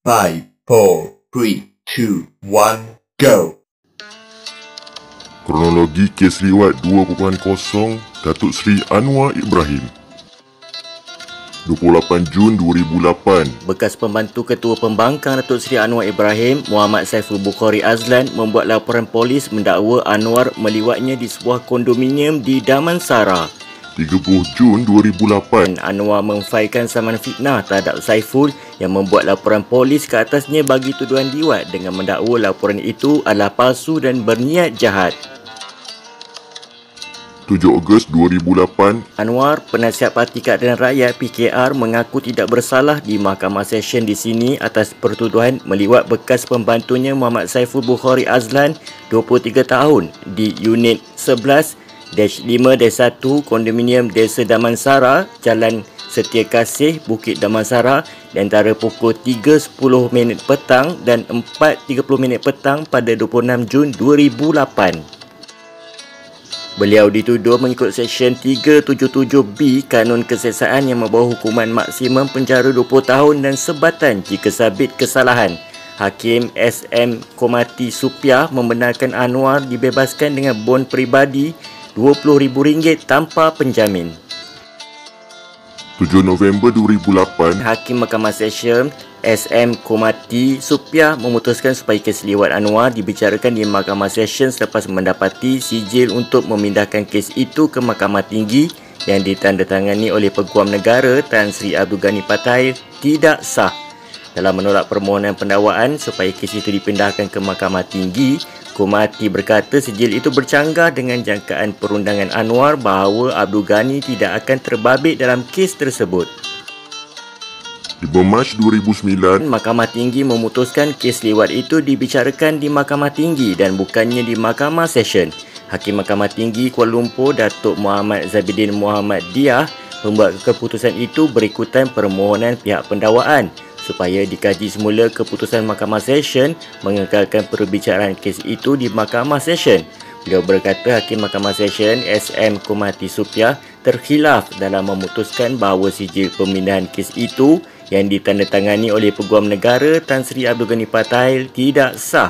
5, 4, 3, 2, 1, go! Kronologi kes liwat 2.0 Datuk Seri Anwar Ibrahim 28 Jun 2008. Bekas pembantu Ketua Pembangkang Datuk Seri Anwar Ibrahim, Muhammad Saiful Bukhari Azlan membuat laporan polis mendakwa Anwar meliwatnya di sebuah kondominium di Damansara. 30 Jun 2008. Anwar memfailkan saman fitnah terhadap Saiful yang membuat laporan polis ke atasnya bagi tuduhan liwat dengan mendakwa laporan itu adalah palsu dan berniat jahat. 7 Ogos 2008. Anwar, Penasihat Parti Keadilan Rakyat PKR mengaku tidak bersalah di Mahkamah Session di sini atas pertuduhan meliwat bekas pembantunya Muhammad Saiful Bukhari Azlan 23 tahun di unit 11-5-1 kondominium Desa Damansara, Jalan Setia Kasih, Bukit Damansara di antara pukul 3.10 petang dan 4.30 petang pada 26 Jun 2008. Beliau dituduh mengikut Seksyen 377B Kanun Keseksaan yang membawa hukuman maksimum penjara 20 tahun dan sebatan jika sabit kesalahan. Hakim SM Komati Supiah membenarkan Anwar dibebaskan dengan bon peribadi RM20,000 tanpa penjamin. 7 November 2008. Hakim Mahkamah Session SM Komati Supiah memutuskan supaya kes liwat Anwar dibicarakan di Mahkamah Session selepas mendapati sijil untuk memindahkan kes itu ke Mahkamah Tinggi yang ditandatangani oleh Peguam Negara Tan Sri Abdul Ghani Patail tidak sah. Dalam menolak permohonan pendakwaan supaya kes itu dipindahkan ke Mahkamah Tinggi, Komati berkata sijil itu bercanggah dengan jangkaan perundangan Anwar bahawa Abdul Ghani tidak akan terbabit dalam kes tersebut. 5 Mac 2009. Mahkamah Tinggi memutuskan kes liwat itu dibicarakan di Mahkamah Tinggi dan bukannya di Mahkamah Session. Hakim Mahkamah Tinggi Kuala Lumpur Datuk Muhammad Zabidin Muhammad Diah membuat keputusan itu berikutan permohonan pihak pendakwaan supaya dikaji semula keputusan Mahkamah Session mengekalkan perbicaraan kes itu di Mahkamah Session. Beliau berkata Hakim Mahkamah Session SM Komati Supiah terkhilaf dalam memutuskan bahawa sijil pemindahan kes itu yang ditandatangani oleh Peguam Negara Tan Sri Abdul Ghani Patail tidak sah.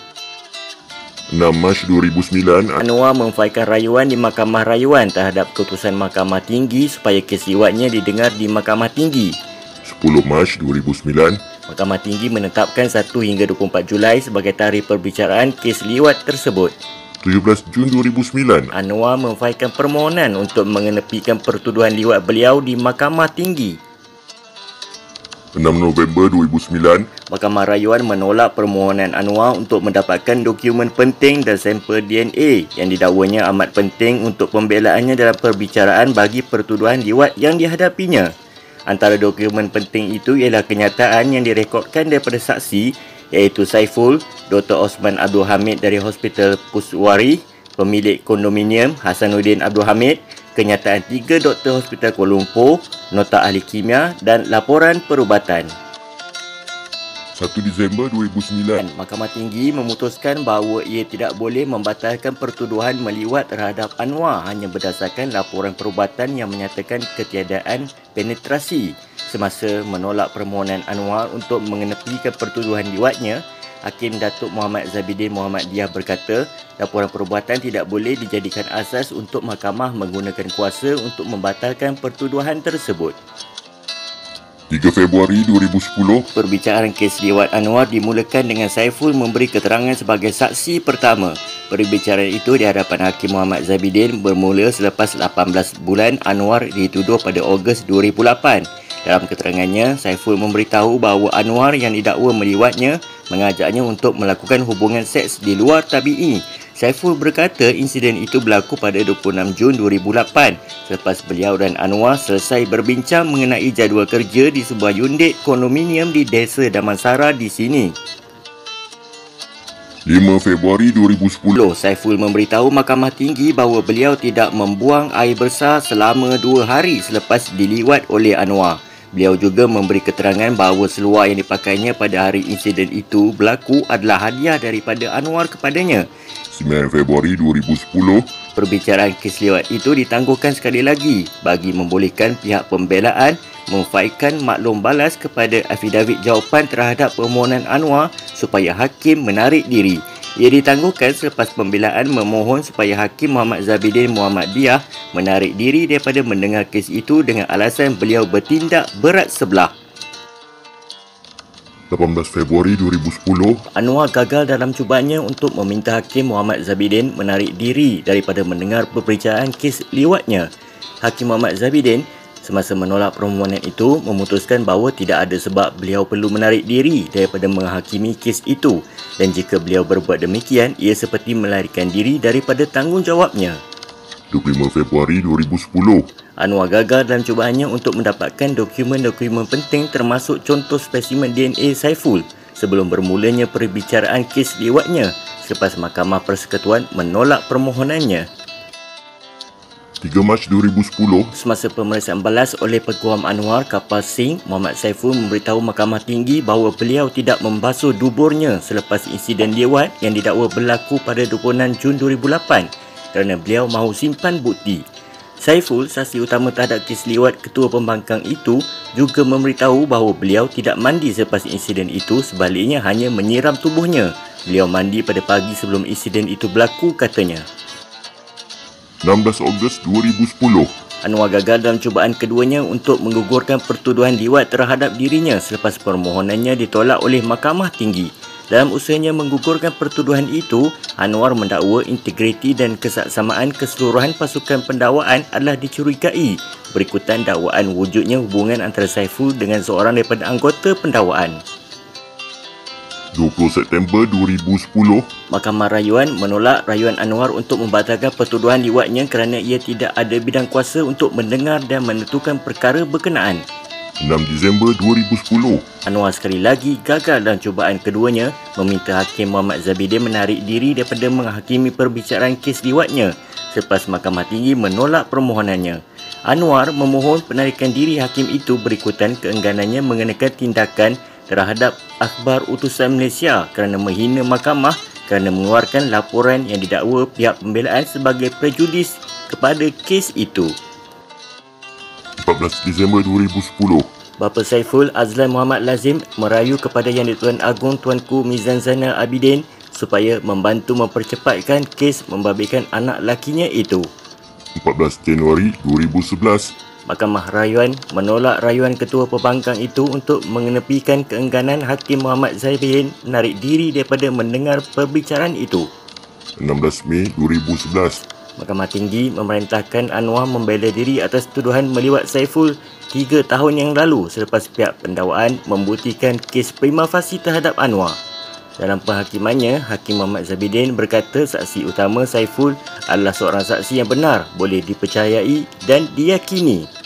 6 Mac 2009. Anwar memfailkan rayuan di Mahkamah Rayuan terhadap keputusan Mahkamah Tinggi supaya kes liwatnya didengar di Mahkamah Tinggi. 10 Mac 2009. Mahkamah Tinggi menetapkan 1 hingga 24 Julai sebagai tarikh perbicaraan kes liwat tersebut. 17 Jun 2009. Anwar memfailkan permohonan untuk mengenepikan pertuduhan liwat beliau di Mahkamah Tinggi. 6 November 2009. Mahkamah Rayuan menolak permohonan Anwar untuk mendapatkan dokumen penting dan sampel DNA yang didakwanya amat penting untuk pembelaannya dalam perbicaraan bagi pertuduhan liwat yang dihadapinya. Antara dokumen penting itu ialah kenyataan yang direkodkan daripada saksi iaitu Saiful, Dr. Osman Abdul Hamid dari Hospital Puswari, pemilik kondominium Hasanuddin Abdul Hamid, kenyataan 3 doktor Hospital Kuala Lumpur, nota ahli kimia dan laporan perubatan. 1 Disember 2009. Mahkamah Tinggi memutuskan bahawa ia tidak boleh membatalkan pertuduhan meliwat terhadap Anwar hanya berdasarkan laporan perubatan yang menyatakan ketiadaan penetrasi. Semasa menolak permohonan Anwar untuk mengenepikan pertuduhan liwatnya, Hakim Datuk Muhammad Zabidin Muhammad Diah berkata, laporan perubatan tidak boleh dijadikan asas untuk mahkamah menggunakan kuasa untuk membatalkan pertuduhan tersebut. 3 Februari 2010. Perbicaraan kes liwat Anwar dimulakan dengan Saiful memberi keterangan sebagai saksi pertama. Perbicaraan itu di hadapan Hakim Muhammad Zabidin bermula selepas 18 bulan Anwar dituduh pada Ogos 2008. Dalam keterangannya, Saiful memberitahu bahawa Anwar yang didakwa meliwatnya mengajaknya untuk melakukan hubungan seks di luar tabi'i. Saiful berkata insiden itu berlaku pada 26 Jun 2008 selepas beliau dan Anwar selesai berbincang mengenai jadual kerja di sebuah unit kondominium di Desa Damansara di sini. 5 Februari 2010. Saiful memberitahu Mahkamah Tinggi bahawa beliau tidak membuang air besar selama 2 hari selepas diliwat oleh Anwar. Beliau juga memberi keterangan bahawa seluar yang dipakainya pada hari insiden itu berlaku adalah hadiah daripada Anwar kepadanya. 9 Februari 2010. Perbicaraan kes lewat itu ditangguhkan sekali lagi bagi membolehkan pihak pembelaan memfailkan maklum balas kepada afidavit jawapan terhadap permohonan Anwar supaya hakim menarik diri. Ia ditangguhkan selepas pembelaan memohon supaya Hakim Muhammad Zabidin Muhammadiyah menarik diri daripada mendengar kes itu dengan alasan beliau bertindak berat sebelah. 18 Februari 2010. Anwar gagal dalam cubaannya untuk meminta Hakim Muhammad Zabidin menarik diri daripada mendengar perbicaraan kes liwatnya. Hakim Muhammad Zabidin semasa menolak permohonan itu memutuskan bahawa tidak ada sebab beliau perlu menarik diri daripada menghakimi kes itu, dan jika beliau berbuat demikian ia seperti melarikan diri daripada tanggungjawabnya. 25 Februari 2010. Anwar gagal dalam cubaannya untuk mendapatkan dokumen-dokumen penting termasuk contoh spesimen DNA Saiful sebelum bermulanya perbicaraan kes liwatnya selepas Mahkamah Persekutuan menolak permohonannya. 3 Mac 2010. Semasa pemeriksaan balas oleh Peguam Anwar Kapal Singh, Muhammad Saiful memberitahu Mahkamah Tinggi bahawa beliau tidak membasuh duburnya selepas insiden liwat yang didakwa berlaku pada 26 Jun 2008 kerana beliau mahu simpan bukti. Saiful, saksi utama terhadap kes liwat ketua pembangkang itu, juga memberitahu bahawa beliau tidak mandi selepas insiden itu, sebaliknya hanya menyiram tubuhnya. Beliau mandi pada pagi sebelum insiden itu berlaku, katanya. 16 Ogos 2010. Anwar gagal dalam cubaan keduanya untuk menggugurkan pertuduhan liwat terhadap dirinya selepas permohonannya ditolak oleh Mahkamah Tinggi. Dalam usahanya menggugurkan pertuduhan itu, Anwar mendakwa integriti dan kesaksamaan keseluruhan pasukan pendakwaan adalah dicurigai berikutan dakwaan wujudnya hubungan antara Saiful dengan seorang daripada anggota pendakwaan. 20 September 2010. Mahkamah Rayuan menolak rayuan Anwar untuk membatalkan pertuduhan liwatnya kerana ia tidak ada bidang kuasa untuk mendengar dan menentukan perkara berkenaan. 6 Disember 2010. Anwar sekali lagi gagal dalam cubaan keduanya meminta Hakim Muhammad Zabidin menarik diri daripada menghakimi perbicaraan kes liwatnya selepas Mahkamah Tinggi menolak permohonannya. Anwar memohon penarikan diri hakim itu berikutan keengganannya mengenakan tindakan terhadap akhbar utusan Malaysia kerana menghina mahkamah kerana mengeluarkan laporan yang didakwa pihak pembelaan sebagai prejudis kepada kes itu. 14 Disember 2010. Bapa Saiful, Azlan Muhammad Lazim, merayu kepada Yang di-Tuan Agong Tuanku Mizan Zainal Abidin supaya membantu mempercepatkan kes membabitkan anak lakinya itu. 14 Januari 2011. Mahkamah Rayuan menolak rayuan ketua pembangkang itu untuk mengenepikan keengganan Hakim Muhammad Zabidin menarik diri daripada mendengar perbicaraan itu. 16 Mei 2011. Mahkamah Tinggi memerintahkan Anwar membela diri atas tuduhan meliwat Saiful 3 tahun yang lalu selepas pihak pendakwaan membuktikan kes prima facie terhadap Anwar. Dalam penghakimannya, Hakim Muhammad Zabidin berkata saksi utama Saiful adalah seorang saksi yang benar, boleh dipercayai dan diyakini.